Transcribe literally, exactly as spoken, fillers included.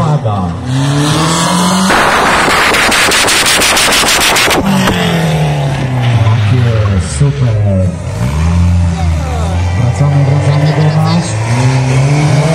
pada. Tak jest, super. Wracamy, wracamy do nas.